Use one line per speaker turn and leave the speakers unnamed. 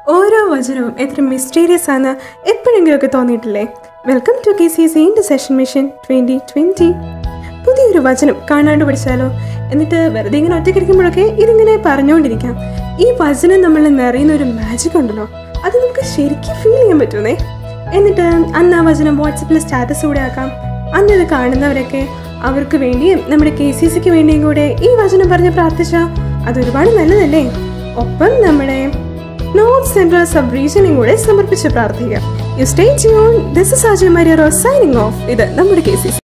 ഓരോ വചനവും എത്ര മിസ്റ്റീരിയസ് ആണ് എപ്പോഴെങ്കിലുമൊക്കെ തോന്നിയിട്ടില്ലേ? Welcome to KCSE intercession mission 2020. പുതിയൊരു വചനം കാണാണ്ട് പഠിച്ചാലോ? എന്നിട്ട് വെറുതെ ഇങ്ങനെ ഒറ്റയ്ക്കിരിക്കുമ്പോഴൊക്കെ ഇതിങ്ങനെ പറഞ്ഞുകൊണ്ടിരിക്കാം. ഈ വചനം നമ്മളിൽ നിറയുന്ന ഒരു മാജിക് ഉണ്ടല്ലോ, അത് നമുക്ക് ശരിക്കും ഫീൽ ചെയ്യാൻ പറ്റുന്നേ. എന്നിട്ട് അന്ന് ആ വചനം വാട്സപ്പിൽ സ്റ്റാറ്റസ് കൂടെ ആക്കാം. അന്ന് ഇത് കാണുന്നവരൊക്കെ അവർക്ക് വേണ്ടിയും നമ്മുടെ KCSEക്ക് വേണ്ടിയും കൂടെ ഈ വചനം പറഞ്ഞ് പ്രാർത്ഥിച്ചാൽ അതൊരുപാട് നല്ലതല്ലേ? ഒപ്പം നമ്മുടെ നോർത്ത് സെൻട്രൽ സബ് റീജിയനും കൂടെ സമർപ്പിച്ച് പ്രാർത്ഥിക്കാം. You stay tune. This is Ajay Maria Rose signing off. ഇത് നമ്മുടെ KCSE.